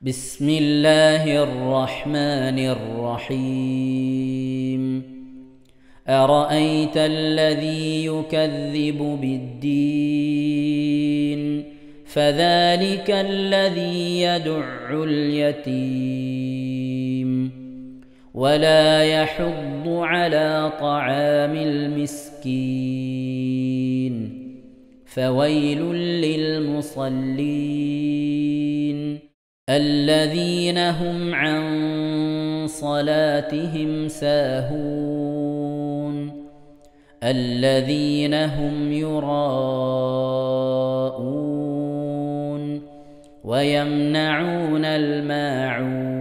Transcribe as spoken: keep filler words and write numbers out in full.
بسم الله الرحمن الرحيم أرأيت الذي يكذب بالدين فذلك الذي يدع اليتيم ولا يحض على طعام المسكين فويل للمصلين الذين هم عن صلاتهم ساهون الذين هم يراءون ويمنعون الماعون